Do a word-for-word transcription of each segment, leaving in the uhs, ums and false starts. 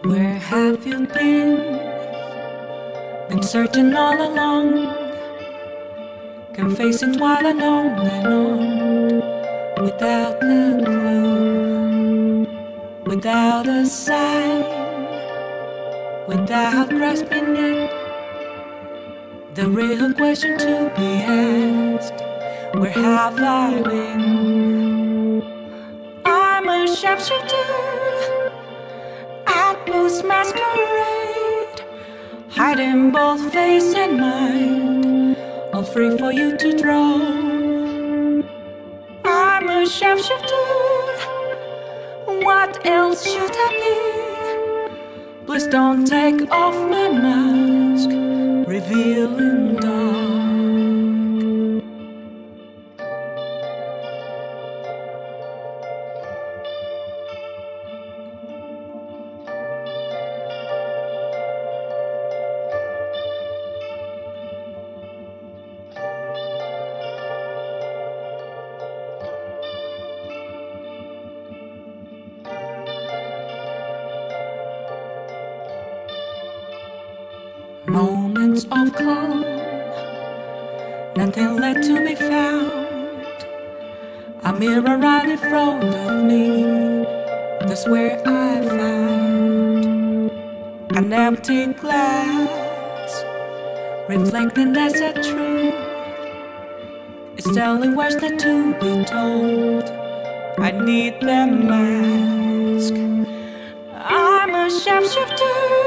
Where have you been? Been searching all along, confessing while alone and on, without a clue, without a sign, without grasping it. The real question to be asked: where have I been? I'm a sharpshooter at Atlus masquerade, hiding both face and mind, all free for you to draw. I'm a sharpshooter, what else should I be? Please don't take off my mask, revealing dark. Moments of calm, nothing left to be found. A mirror right in front of me, that's where I found an empty glass, reflecting that's a truth. It's telling words that to be told. I need the mask. I'm a sharpshooter,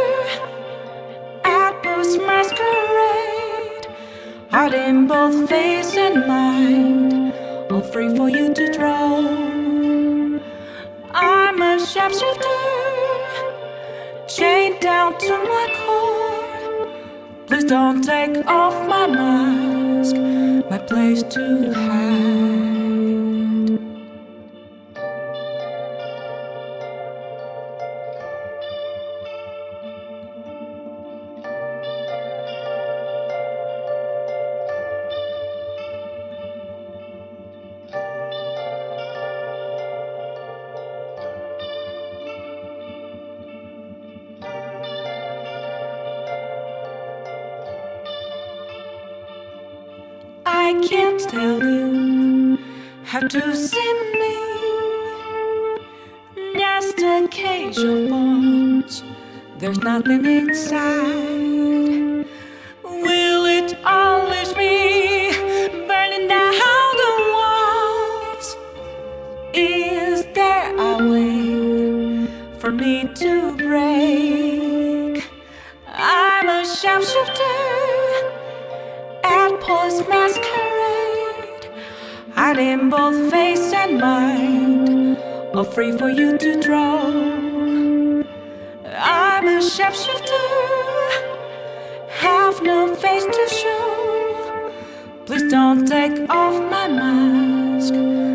masquerade, hiding both face and mind, all free for you to draw. I'm a sharpshooter, chained down to my core. Please don't take off my mask, my place to hide. I can't tell you how to see me. Just a cage of bones, there's nothing inside. Will it always be burning down the walls? Is there a way for me to break? I'm a sharpshooter at Atlus masquerade, hiding both face and mind, all free for you to draw. I'm a sharpshooter, have no face to show. Please don't take off my mask,